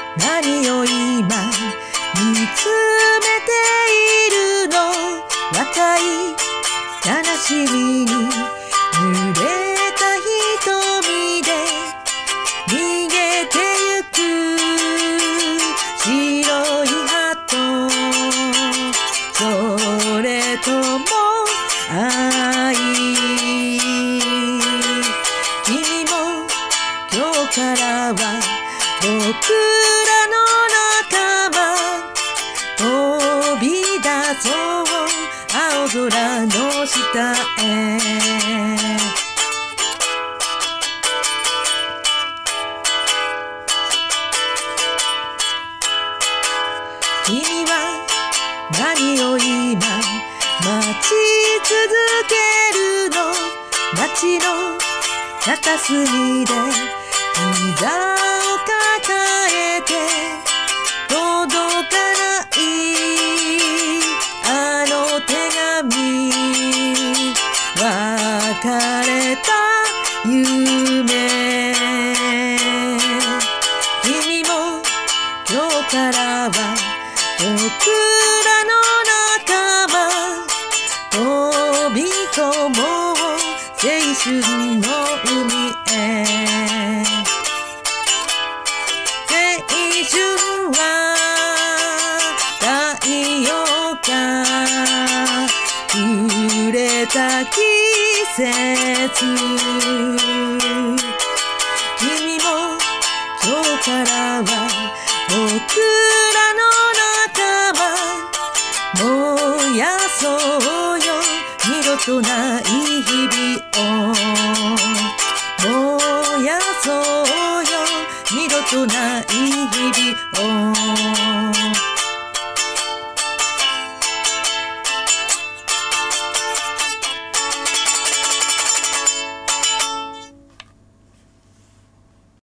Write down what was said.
何を今見つめているの？若い悲しみに濡れた瞳で逃げてゆく白い鳩、それとも愛？君も今日からは僕らの仲間、飛び出そう青空の下へ。君は何を今待ち続けるの？街の片隅で膝を抱えて届かないあの手紙、別れた夢。君も今日からは僕らの仲間、飛び込もう青春の海へ。青春は太陽が触れた季節、君も今日からは僕らの仲間、燃やそうよ二度とない日々を、燃やそうよ二度とない日々を。